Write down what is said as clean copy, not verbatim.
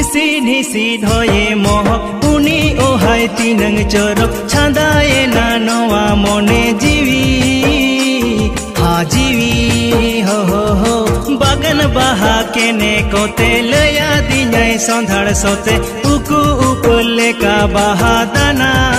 निसी धोये मोह उनी ओहाय तीनंग चोरक छांदाए ना नवा मोने जीवी हाँ जीवी हो बागन बाहा केने कोते लया दिन्याय संधाड़ सोते उकु उपले का बाहा दाना